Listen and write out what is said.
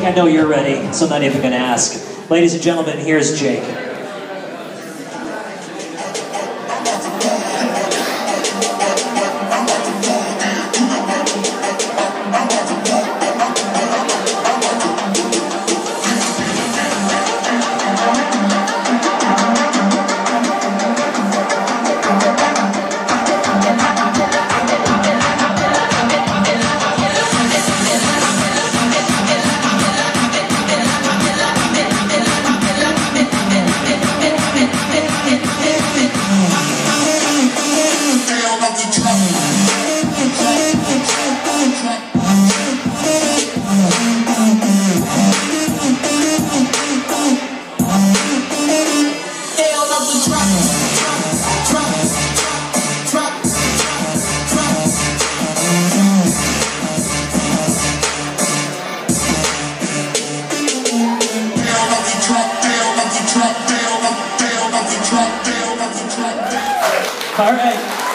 I know you're ready, so I'm not even going to ask. Ladies and gentlemen, here's Jake. All right.